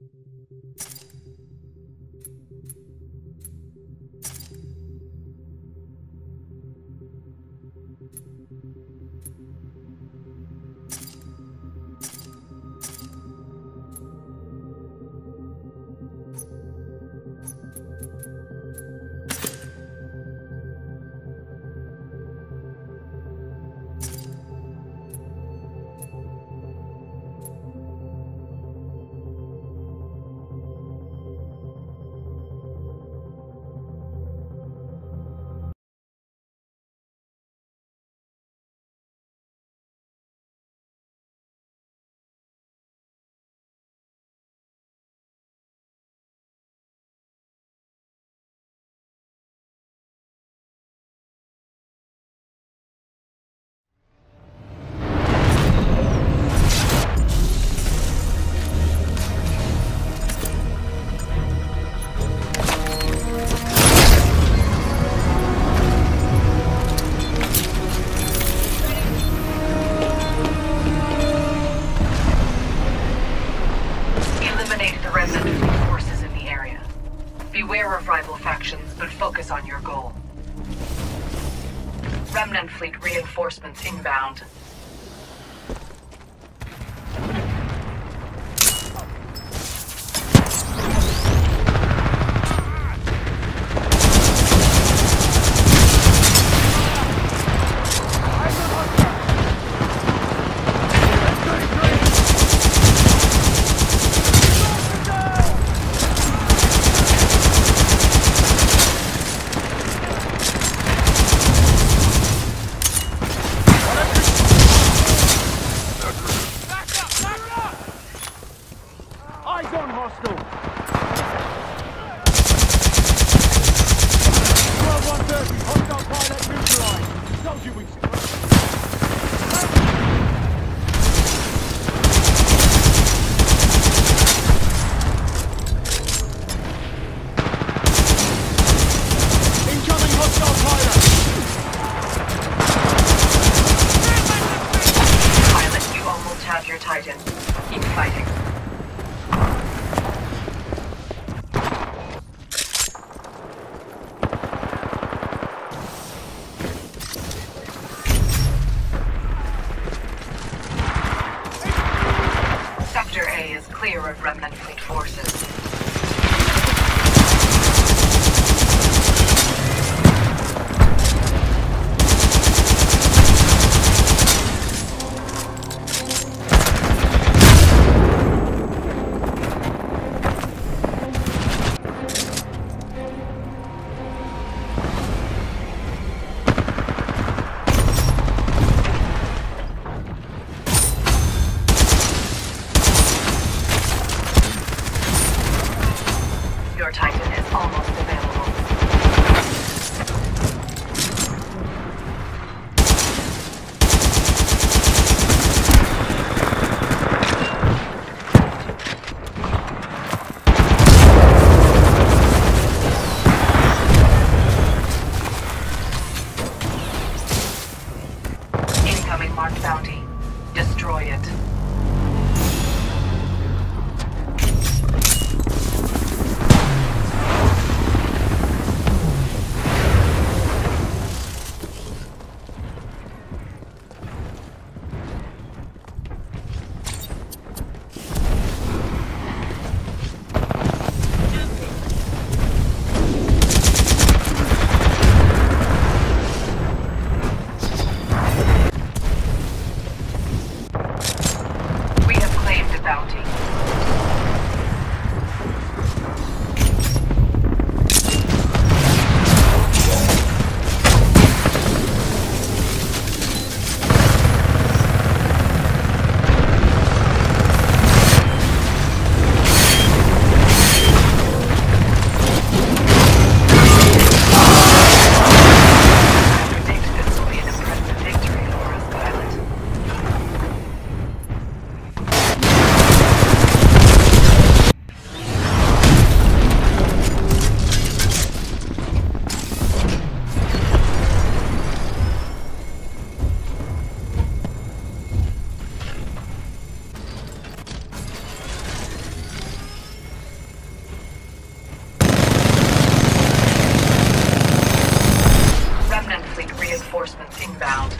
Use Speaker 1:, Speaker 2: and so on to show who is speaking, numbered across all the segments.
Speaker 1: Beware of rival factions, but focus on your goal. Remnant fleet reinforcements inbound. Sector A is clear of Remnant fleet forces. Your Titan is almost available. Incoming marked bounty. Destroy it. Reinforcements inbound.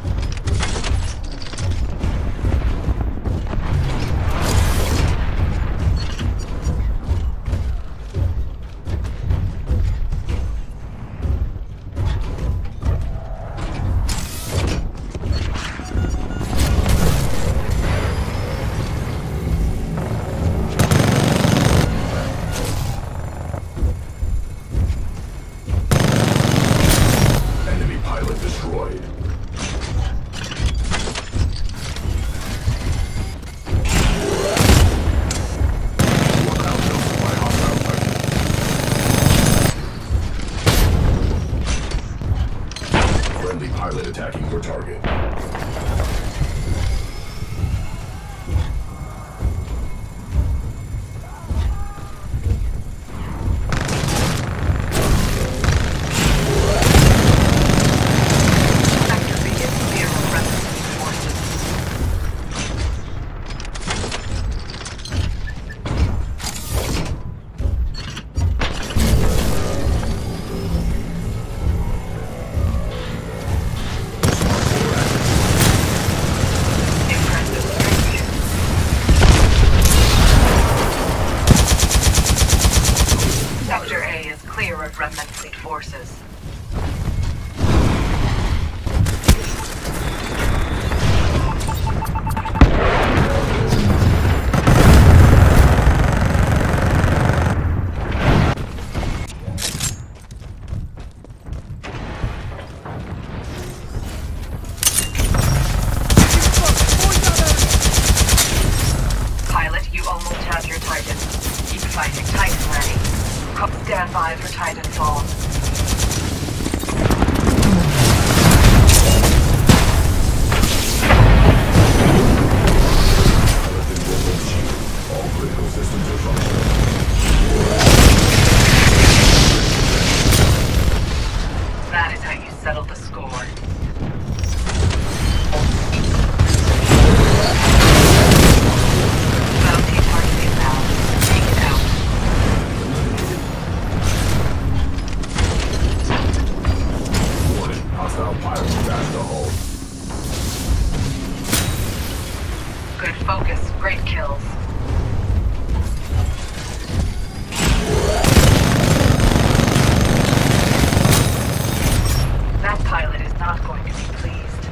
Speaker 2: Pilot attacking your target.
Speaker 1: Clear of Remnant Fleet forces. Pilot, you almost have your Titan. Keep fighting. Titan ready. Stand by for Titanfall.
Speaker 2: All critical systems are functioning.
Speaker 1: That is how you settle the score. Bounty target inbound. Take it out.
Speaker 2: Hostile pilots back the hull.
Speaker 1: Good focus. Great kills. That pilot is not going to be pleased.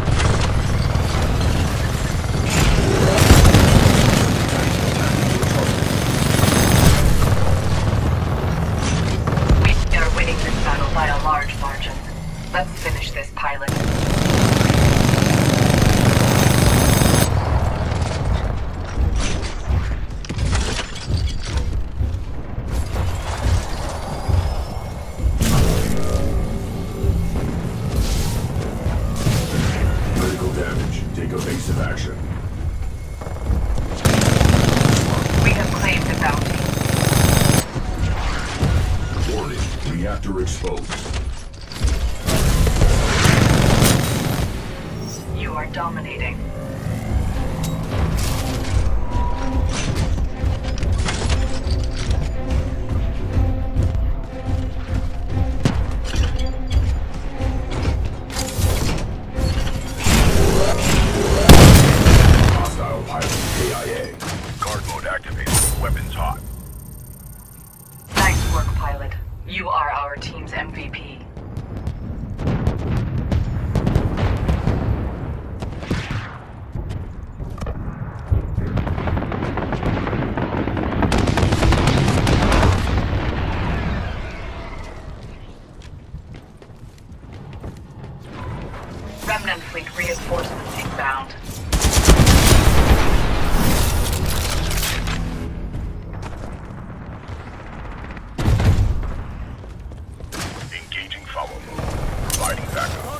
Speaker 1: We are winning this battle by a large margin. Let's finish this, pilot.
Speaker 2: Critical damage. Take evasive action.
Speaker 1: We have claimed the bounty.
Speaker 2: Warning. Reactor exposed.
Speaker 1: You are dominating.
Speaker 2: Hostile pilot KIA. Guard mode activated. Weapons hot.
Speaker 1: Nice work, pilot. You are our team's MVP. Remnant Fleet reinforcements inbound.
Speaker 2: Engaging follow mode. Providing backup.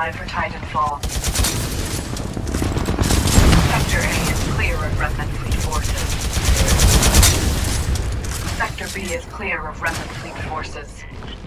Speaker 1: 5 for Titanfall. Sector A is clear of Remnant Fleet forces. Sector B is clear of Remnant Fleet forces.